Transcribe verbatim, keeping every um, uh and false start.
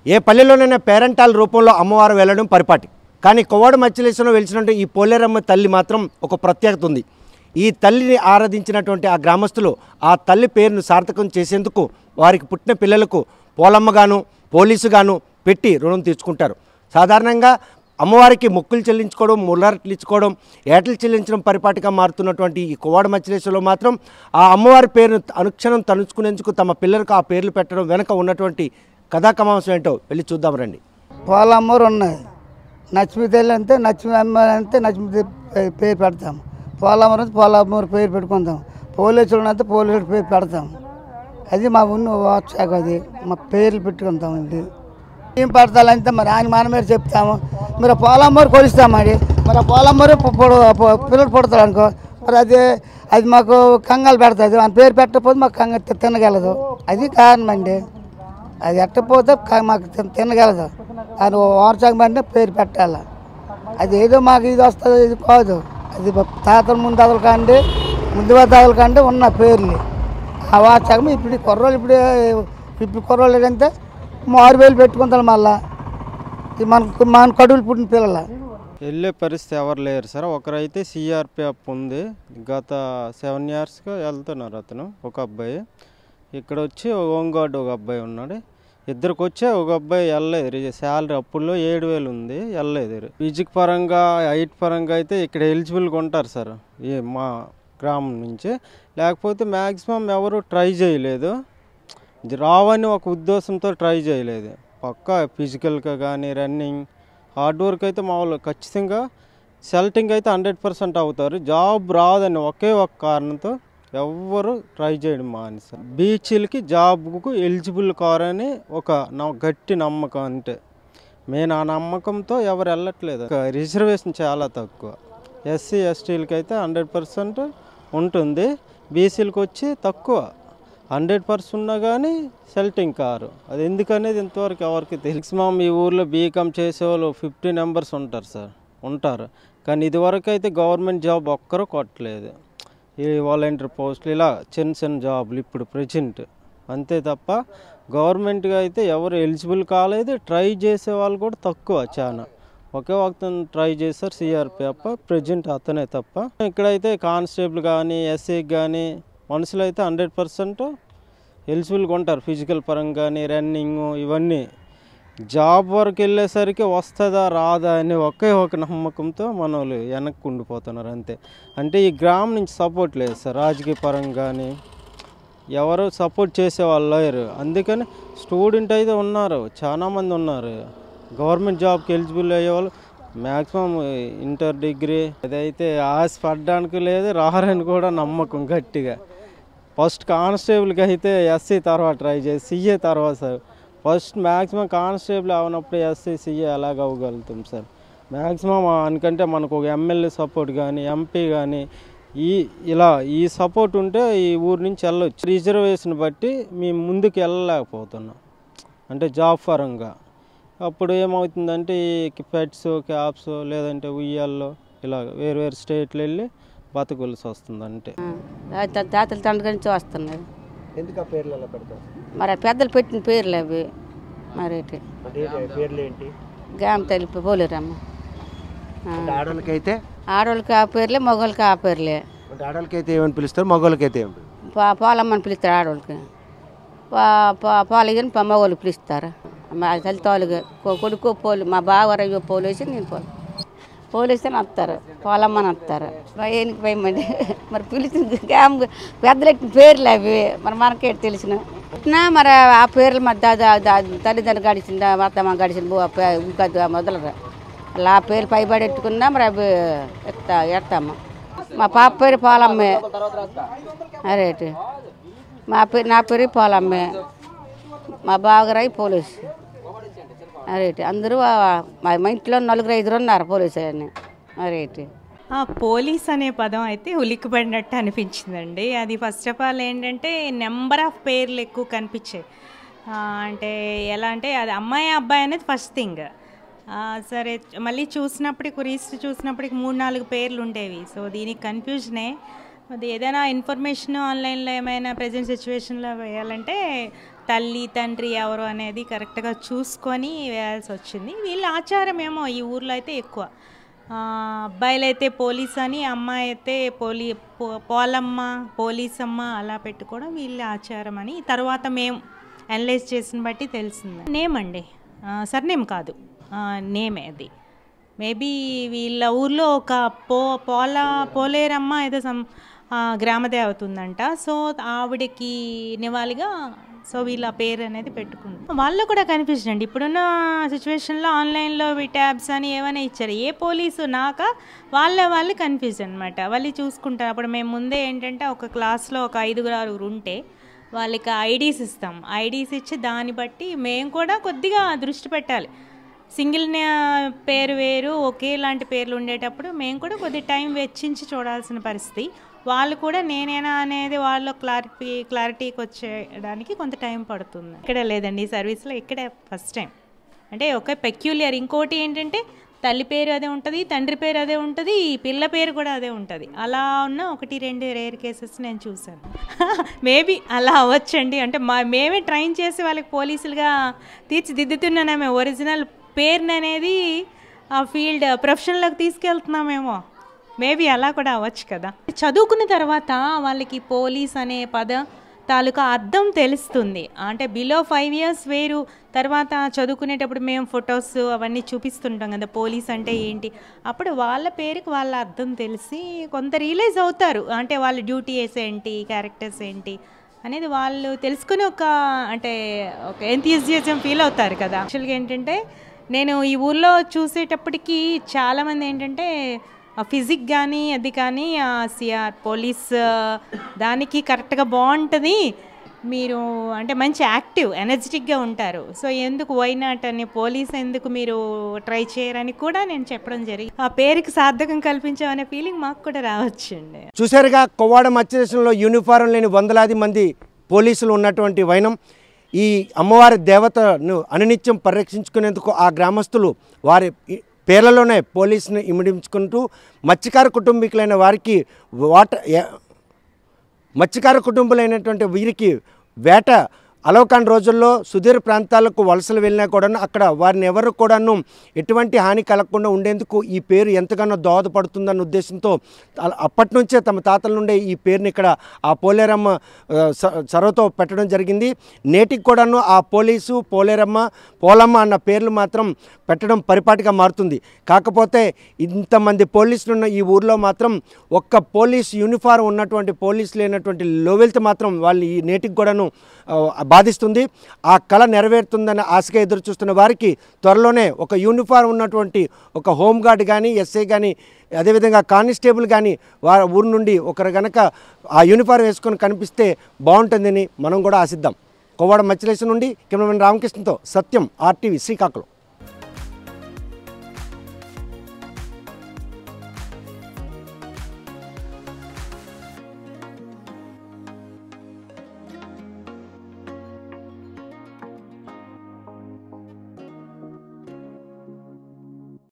ఏ పల్లెలోనైనా పేరెంటాల రూపంలో అమ్మవారు వెళ్ళడం పరిపాటి. కానీ కొవ్వాడ మచిలీశ్వరంలో వెలిసినట్టు ఈ పోలేరమ్మ తల్లి మాత్రం ఒక ప్రత్యేకత ఉంది. ఈ తల్లిని ఆరాధించినటువంటి ఆ గ్రామస్తులు ఆ తల్లి పేరును సార్థకం చేసేందుకు వారికి పుట్టిన పిల్లలకు పోలమ్మగాను పోలీసుగాను పెట్టి రుణం తీర్చుకుంటారు. సాధారణంగా అమ్మవారికి మొక్కులు చెల్లించుకోవడం, ముల్లరట్లు ఇచ్చుకోవడం, ఏటలు చెల్లించడం పరిపాటిగా మారుతున్నటువంటి ఈ కొవ్వాడ మచిలీశ్వరంలో మాత్రం ఆ అమ్మవారి పేరును అనుక్షణం తలుచుకునేందుకు తమ పిల్లలకు ఆ పేర్లు పెట్టడం వెనక ఉన్నటువంటి కథా కమాంశం ఏంటో వెళ్ళి చూద్దాం రండి. పోలమ్మవారు ఉన్నాయి, నచ్చిమి తల్లి అంతే, నచ్చిమి అమ్మ అంతే, నచ్చిమి పేరు పెడతాము. పోలమ్మవారు అంతే పోలమ్మవారి పేరు పెట్టుకుంటాం. పోలీసులు అంతే పోలీసులు పేరు పెడతాం. అది మా ఉన్న వాట్సాప్, అది మా పేర్లు పెట్టుకుంటామండి. ఏం పడతాలంటే మరి ఆయన మన మీద చెప్తాము. మీరు పోలమ్మవారు కొలుస్తామండి. మరి ఆ పోలమ్మవారు పిల్లలు పుడతారు అనుకో, మరి అది అది మాకు కంగాలు పెడుతుంది. ఆయన పేరు పెట్టకపోతే మాకు కంగ తినగలదు. అది కారణం అండి. అది ఎట్టపోతే మాకు తినగలదు. ఆయన వాట్సాప్ అంటే పేరు పెట్టాలి. అది ఏదో మాకు ఇది వస్తుంది, ఇది కాదు. అది తాతల ముందు అదలు కాండి, ముందు తాతలు కాండి ఉన్న పేర్లు ఆ వాట్సాప్. ఇప్పుడు కుర్రోళ్ళు ఇప్పుడు ఇప్పుడు కుర్రోళ్ళు అంటే ఆరు వేలు పెట్టుకుంటారు. మళ్ళా మన మన కడువులు పుట్టిన పిల్లల వెళ్ళే పరిస్థితి ఎవరు లేరు సార్. ఒకరైతే సిఆర్పిఎఫ్ ఉంది, గత సెవెన్ ఇయర్స్గా వెళ్తున్నారు అతను. ఒక అబ్బాయి ఇక్కడ వచ్చి హోమ్ గార్డ్ ఒక అబ్బాయి ఉన్నాడు. ఇద్దరికి వచ్చే ఒక అబ్బాయి వెళ్ళలేదు. శాలరీ అప్పుల్లో ఏడు వేలు ఉంది, వెళ్ళలేదు. ఫిజిక్ పరంగా హైట్ పరంగా అయితే ఇక్కడ ఎలిజిబుల్గా ఉంటారు సార్ ఈ మా గ్రామం నుంచి. లేకపోతే మ్యాక్సిమం ఎవరు ట్రై చేయలేదు, రావని ఒక ఉద్దేశంతో ట్రై చేయలేదు. పక్కా ఫిజికల్గా కానీ రన్నింగ్ హార్డ్ వర్క్ అయితే మామూలు ఖచ్చితంగా సెలెక్టింగ్ అయితే హండ్రెడ్ పర్సెంట్ అవుతారు. జాబ్ రాదని ఒకే ఒక కారణంతో ఎవ్వరు ట్రై చేయడం మానేసారు. బీచ్లకి జాబ్కు ఎలిజిబుల్ కారని ఒక గట్టి నమ్మకం. అంటే మేము ఆ నమ్మకంతో ఎవరు వెళ్ళట్లేదు. రిజర్వేషన్ చాలా తక్కువ. ఎస్సీ ఎస్టీలకి అయితే హండ్రెడ్ పర్సెంట్ ఉంటుంది, బీసీలకు వచ్చి తక్కువ. హండ్రెడ్ పర్సెంట్ ఉన్నా కానీ సెలెక్టింగ్ కారు. అది ఎందుకనేది ఇంతవరకు ఎవరికి తెలుసు. మామ్ ఈ ఊర్లో బీకామ్ చేసేవాళ్ళు ఫిఫ్టీ మెంబర్స్ ఉంటారు సార్, ఉంటారు. కానీ ఇదివరకు అయితే గవర్నమెంట్ జాబ్ ఒక్కరు కొట్టలేదు. ఈ వాలంటీర్ పోస్టులు ఇలా చిన్న చిన్న జాబులు ఇప్పుడు ప్రజెంట్ అంతే తప్ప గవర్నమెంట్గా అయితే ఎవరు ఎలిజిబుల్ కాలేదు. ట్రై చేసే వాళ్ళు కూడా తక్కువ, చాలా. ఒకే వక్త ట్రై చేశారు సిఆర్పిఎఫ్, ప్రజెంట్ అతనే తప్ప. ఇక్కడైతే కానిస్టేబుల్ కానీ ఎస్ఐకి కానీ మనుషులు అయితే హండ్రెడ్ పర్సెంట్ ఎలిజిబుల్గా ఉంటారు. ఫిజికల్ పరంగా కానీ రన్నింగ్ ఇవన్నీ. జాబ్ వరకు వెళ్ళేసరికి వస్తుందా రాదా అని ఒకే ఒక నమ్మకంతో మన వాళ్ళు వెనక్కి ఉండిపోతున్నారు అంతే. అంటే ఈ గ్రామం నుంచి సపోర్ట్ లేదు సార్, రాజకీయ పరంగా కానీ ఎవరు సపోర్ట్ చేసేవాళ్ళు లేరు. అందుకని స్టూడెంట్ అయితే ఉన్నారు, చాలామంది ఉన్నారు. గవర్నమెంట్ జాబ్కి ఎలిజిబుల్ అయ్యేవాళ్ళు మ్యాక్సిమం ఇంటర్ డిగ్రీ. అదైతే ఆశ పడడానికి లేదు, రారని కూడా నమ్మకం గట్టిగా. ఫస్ట్ కానిస్టేబుల్కి అయితే ఎస్సీ తర్వాత ట్రై చేసి సిఏ తర్వాత సార్. ఫస్ట్ మ్యాక్సిమం కానిస్టేబుల్ అవనప్పుడు ఎస్సీ సిఏ ఎలాగ అవ్వగలుగుతాం సార్. మ్యాక్సిమం అనుకంటే మనకు ఒక ఎమ్మెల్యే సపోర్ట్ కానీ ఎంపీ కానీ ఈ ఇలా ఈ సపోర్ట్ ఉంటే ఈ ఊరు నుంచి వెళ్ళొచ్చు. రిజర్వేషన్ బట్టి మేము ముందుకు వెళ్ళలేకపోతున్నాం అంటే జాబ్ పరంగా. అప్పుడు ఏమవుతుందంటే ఈ పెట్స్ క్యాబ్స్ లేదంటే ఉయ్యాల్లో ఇలా వేరు వేరు స్టేట్లు వెళ్ళి బతకవలసి వస్తుంది. అంటే తాతల తండ్రి నుంచి వస్తున్నాయి. ఎందుకు ఆ పేర్లు ఎలా పెడతారు మరి పెద్దలు పెట్టిన పేర్లు అవి. మరి పేర్లు ఏంటి? గ్రామ తల్లి పోలేరమ్మ. ఆడవాళ్ళకైతే ఆడవాళ్ళకి ఆ పేర్లే, మగవాళ్ళకి ఆ పేర్లే. ఆడవాళ్ళకైతే ఏమని పిలుస్తారు, మగవాళ్ళకైతే ఏమి? పోలమ్మని పిలుస్తారు ఆడవాళ్ళకి. పాలయ్యని మగవాళ్ళకి పిలుస్తారు. మా తల్లి తోలుగా కొడుకు పోలు, మా బావరయ్యో పోలు వేసి నేను పోలు పోలు వేస్తే వస్తారు, పోలమ్మని వస్తారు. భయానికి భయమండి. మరి పిలిచిన గ్రామ పెద్దలెట్టిన పేర్లు అవి. మరి మనకేటి తెలిసిన మరి ఆ పేర్లు మరి తల్లిదండ్రులు గడిచిందా అత్తమ్మ గడిచిన మొదలరా అలా ఆ పేరు పైబడి ఎట్టుకున్నా మరి అవి ఎత్తా ఎడతాము. మా పాప పేరు పోలమ్మే. అరేటి మా పేరు నా పేరు పోలమ్మే, మా బావగారు పోలీసు. అరేటి అందరూ మా ఇంట్లో నలుగురు ఐదుగురు ఉన్నారు పోలీసు అని. అరేటి పోలీస్ అనే పదం అయితే ఉలిక్కిపడినట్టు అనిపించిందండి. అది ఫస్ట్ ఆఫ్ ఆల్ ఏంటంటే నెంబర్ ఆఫ్ పేర్లు ఎక్కువ కనిపించాయి. అంటే ఎలా అంటే అది అమ్మాయి అబ్బాయి అనేది ఫస్ట్ థింగ్. సరే మళ్ళీ చూసినప్పటికి రీస్ట్ చూసినప్పటికి మూడు నాలుగు పేర్లు ఉండేవి. సో దీనికి కన్ఫ్యూజనే. అది ఏదైనా ఇన్ఫర్మేషన్ ఆన్లైన్లో ఏమైనా ప్రజెంట్ సిచ్యువేషన్లో వేయాలంటే తల్లి తండ్రి ఎవరు అనేది కరెక్ట్గా చూసుకొని వేయాల్సి వచ్చింది. వీళ్ళ ఆచారం ఏమో ఈ ఊర్లో అయితే ఎక్కువ, అబ్బాయిలు అయితే పోలీస్ అని, అమ్మాయి అయితే పోలీ పో పోలమ్మ పోలీసమ్మ అలా పెట్టుకోవడం వీళ్ళ ఆచారం అని తర్వాత మేము అనలైజ్ చేసిన బట్టి తెలిసింది. నేమ్ అండి, సర్నేమ్ కాదు, నేమే అది. మేబీ వీళ్ళ ఊర్లో ఒక పో పోల పోలేరమ్మ ఏదో సమ్ గ్రామదేవత ఉందంట. సో ఆవిడకి నివాళిగా సో వీళ్ళ పేరు అనేది పెట్టుకుంటారు. వాళ్ళు కూడా కన్ఫ్యూజన్ అండి. ఇప్పుడున్న సిచ్యువేషన్లో ఆన్లైన్లో ట్యాబ్స్ అని ఏమైనా ఇచ్చారు, ఏ పోలీసు నాక వాళ్ళ వాళ్ళు కన్ఫ్యూజన్ అనమాట. వాళ్ళు చూసుకుంటారు. అప్పుడు మేము ముందే ఏంటంటే ఒక క్లాస్లో ఒక ఐదుగురు ఆరుగురు ఉంటే వాళ్ళకి ఐడీస్ ఇస్తాం. ఐడీస్ ఇచ్చి దాన్ని బట్టి మేము కూడా కొద్దిగా దృష్టి పెట్టాలి. సింగిల్ పేరు వేరు ఒకేలాంటి పేర్లు ఉండేటప్పుడు మేము కూడా కొద్ది టైం వెచ్చించి చూడాల్సిన పరిస్థితి. వాళ్ళు కూడా నేనేనా అనేది వాళ్ళు క్లారిటీ క్లారిటీకి వచ్చేయడానికి కొంత టైం పడుతుంది. ఇక్కడ లేదండి, ఈ సర్వీస్లో ఇక్కడే ఫస్ట్ టైం. అంటే ఒక పెక్యులియర్ ఇంకోటి ఏంటంటే తల్లి పేరు అదే ఉంటుంది, తండ్రి పేరు అదే ఉంటుంది, పిల్ల పేరు కూడా అదే ఉంటుంది. అలా ఉన్న ఒకటి రెండు రేర్ కేసెస్ నేను చూశాను. మేబీ అలా అవ్వచ్చండి. అంటే మా మేమే ట్రైన్ చేసి వాళ్ళకి పోలీసులుగా తీర్చిదిద్దుతున్నామే. ఒరిజినల్ పేరుని అనేది ఆ ఫీల్డ్ ప్రొఫెషన్లోకి తీసుకెళ్తున్నామేమో. మేబీ అలా కూడా అవ్వచ్చు కదా. చదువుకున్న తర్వాత వాళ్ళకి పోలీస్ అనే పద తాలూకా అర్థం తెలుస్తుంది. అంటే బిలో ఫైవ్ ఇయర్స్ వేరు, తర్వాత చదువుకునేటప్పుడు మేము ఫొటోస్ అవన్నీ చూపిస్తుంటాం కదా పోలీస్ అంటే ఏంటి, అప్పుడు వాళ్ళ పేరుకి వాళ్ళ అర్థం తెలిసి కొంత రియలైజ్ అవుతారు. అంటే వాళ్ళ డ్యూటీస్ ఏంటి, క్యారెక్టర్స్ ఏంటి అనేది వాళ్ళు తెలుసుకుని ఒక అంటే ఒక ఎంథూజియాజం ఫీల్ అవుతారు కదా. యాక్చువల్గా ఏంటంటే నేను ఈ ఊర్లో చూసేటప్పటికి చాలామంది ఏంటంటే ఫిజిక్ కానీ అది కానీ సిఆర్ పోలీస్ దానికి కరెక్ట్గా బాగుంటుంది, మీరు అంటే మంచి యాక్టివ్ ఎనర్జెటిక్గా ఉంటారు, సో ఎందుకు వై నాట్ అని పోలీస్ ఎందుకు మీరు ట్రై చేయరని కూడా నేను చెప్పడం జరిగింది. ఆ పేరుకి సార్థకం కల్పించామనే ఫీలింగ్ మాకు కూడా రావచ్చండి. చూసారుగా కొవ్వాడ మత్స్యదేశంలో యూనిఫారం లేని వందలాది మంది పోలీసులు ఉన్నటువంటి వైనం. ఈ అమ్మవారి దేవతను అనునిత్యం పరిరక్షించుకునేందుకు ఆ గ్రామస్తులు వారి పేర్లలోనే పోలీసును ఇమిడించుకుంటూ మత్స్యకార కుటుంబీకులైన వారికి వాట మత్స్యకార కుటుంబులైనటువంటి వీరికి వేట అలవకాని రోజుల్లో సుదూర ప్రాంతాలకు వలసలు వెళ్ళినా కూడాను అక్కడ వారిని ఎవరు కూడాను ఎటువంటి హాని కలగకుండా ఉండేందుకు ఈ పేరు ఎంతగానో దోహదపడుతుందన్న ఉద్దేశంతో అప్పటి నుంచే తమ తాతల నుండే ఈ పేరుని ఇక్కడ ఆ పోలేరమ్మ చొరవతో పెట్టడం జరిగింది. నేటికి కూడాను ఆ పోలీసు పోలేరమ్మ పోలమ్మ అన్న పేర్లు మాత్రం పెట్టడం పరిపాటిగా మారుతుంది. కాకపోతే ఇంతమంది పోలీసులు ఉన్న ఈ ఊర్లో మాత్రం ఒక్క పోలీస్ యూనిఫారం ఉన్నటువంటి పోలీసులు లేనటువంటి లోవెల్త్ మాత్రం వాళ్ళు ఈ నేటికి కూడాను బాధిస్తుంది. ఆ కళ నెరవేరుతుందని ఆశగా ఎదురు చూస్తున్న వారికి త్వరలోనే ఒక యూనిఫారం ఉన్నటువంటి ఒక హోంగార్డ్ కానీ ఎస్ఐ కానీ అదేవిధంగా కానిస్టేబుల్ కానీ వారి ఊరు నుండి ఒకరు గనక ఆ యూనిఫారం వేసుకొని కనిపిస్తే బాగుంటుందని మనం కూడా ఆశిద్దాం. కొవ్వాడ మత్స్యదేశం నుండి కెమెరామెన్ రామకృష్ణతో సత్యం, ఆర్టీవీ, శ్రీకాకుళం.